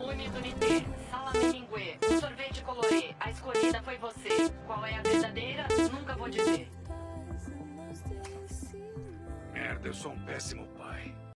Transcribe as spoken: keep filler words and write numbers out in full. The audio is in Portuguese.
Unis Unité, Sala Bilinguê, Sorvete Colorê. A escolhida foi você. Qual é a verdadeira? Nunca vou dizer. Merda, eu sou um péssimo pai.